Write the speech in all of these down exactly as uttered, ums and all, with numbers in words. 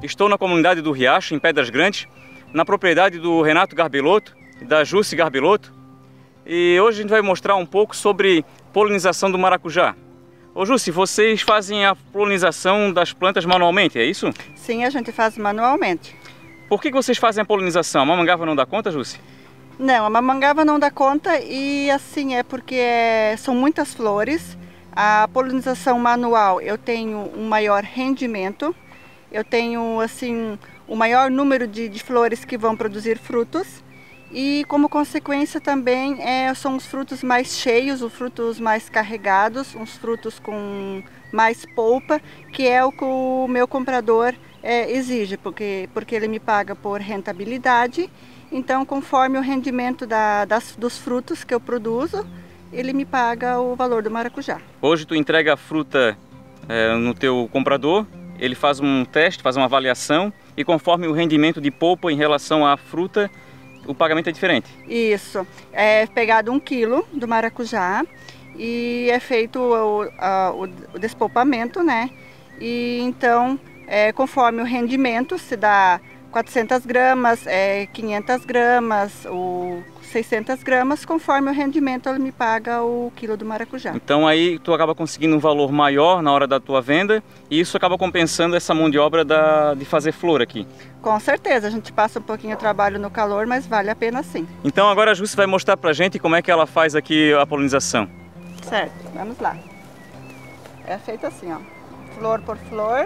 Estou na comunidade do Riacho, em Pedras Grandes, na propriedade do Renato Garbelotto e da Jusce Garbelotto. E hoje a gente vai mostrar um pouco sobre polinização do maracujá. Ô Jusce, vocês fazem a polinização das plantas manualmente, é isso? Sim, a gente faz manualmente. Por que vocês fazem a polinização? A mamangava não dá conta, Jusce? Não, a mamangava não dá conta e assim é porque é, são muitas flores. A polinização manual eu tenho um maior rendimento, eu tenho assim o maior número de, de flores que vão produzir frutos e como consequência também é, são os frutos mais cheios, os frutos mais carregados, uns frutos com mais polpa, que é o que o meu comprador é, exige, porque, porque ele me paga por rentabilidade. Então, conforme o rendimento da, das, dos frutos que eu produzo, ele me paga o valor do maracujá. Hoje tu entrega a fruta é, no teu comprador, ele faz um teste, faz uma avaliação e conforme o rendimento de polpa em relação à fruta, o pagamento é diferente? Isso. É pegado um quilo do maracujá e é feito o, a, o, o despolpamento, né? E então, é, conforme o rendimento, se dá quatrocentas gramas, é, quinhentas gramas, ou seiscentas gramas, conforme o rendimento ele me paga o quilo do maracujá. Então aí tu acaba conseguindo um valor maior na hora da tua venda e isso acaba compensando essa mão de obra da, de fazer flor aqui. Com certeza, a gente passa um pouquinho de trabalho no calor, mas vale a pena sim. Então agora a Jusce vai mostrar pra gente como é que ela faz aqui a polinização. Certo, vamos lá. É feito assim, ó, flor por flor.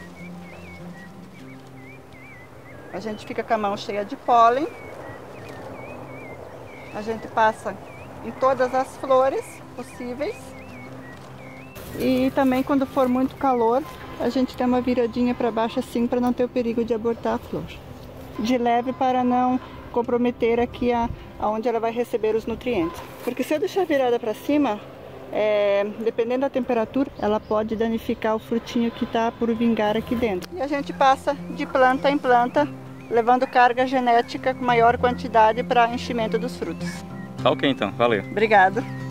A gente fica com a mão cheia de pólen. A gente passa em todas as flores possíveis. E também quando for muito calor, a gente tem uma viradinha para baixo assim para não ter o perigo de abortar a flor. De leve para não comprometer aqui a, aonde ela vai receber os nutrientes. Porque se eu deixar virada para cima, é, dependendo da temperatura, ela pode danificar o frutinho que está por vingar aqui dentro. E a gente passa de planta em planta, levando carga genética com maior quantidade para enchimento dos frutos. Tá ok então, valeu. Obrigada.